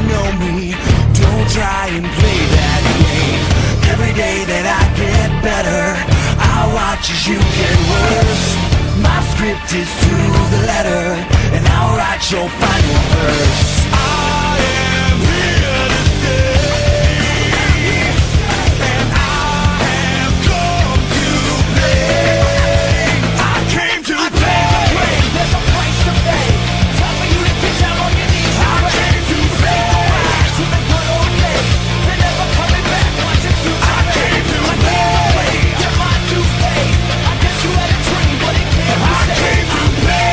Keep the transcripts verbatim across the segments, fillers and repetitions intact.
know me, don't try and play that game. Every day that I get better, I watch as you get worse. My script is to the letter, and I'll write your final verse. I am here to stay, and I have come to play. I came to play. There's a price to pay. Time for you to get down on your knees. I came to play. To the good old days, they're never coming back. Watch it through. I came to play. Your mind to pay. I guess you had a dream, but it can't be I saved. came to play.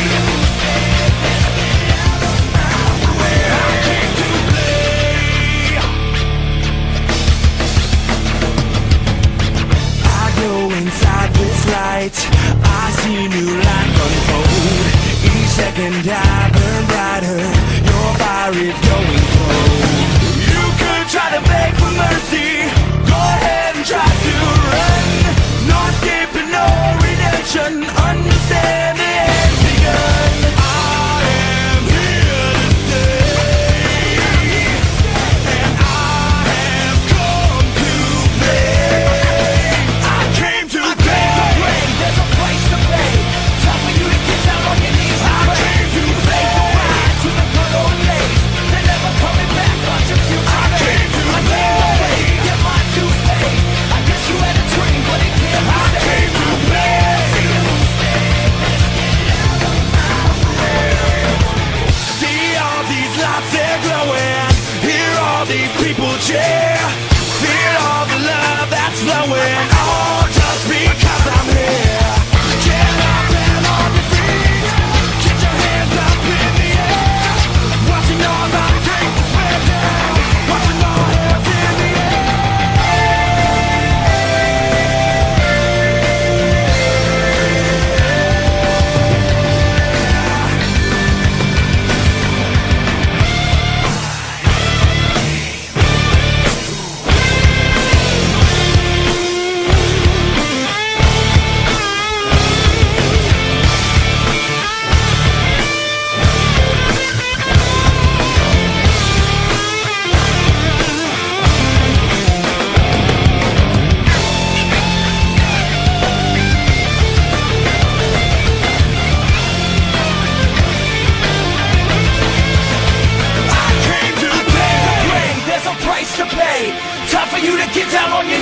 Inside this light, I see new life unfold. Each second I burn brighter, your fire is going cold. You could try to beg for mercy, go ahead and try to run. No escape and no redemption, understand the end's begun. I am here to stay, and I have come to play. There's a price to pay. Time for you to get down on your knees. I came to say goodbye to the good old days. They're never coming back. Watch your future. I came to play. Your mind to pay. I guess you had a dream, but it can't be I came to play. See all these lights, they're glowing. Hear all these people cheer. Feel all the love that's flowing. All just because I'm here. Get up and on your feet. Get your hands up in the air. Watching all our take the spread down. Watching all hands in the to pay. Time for you to get down on your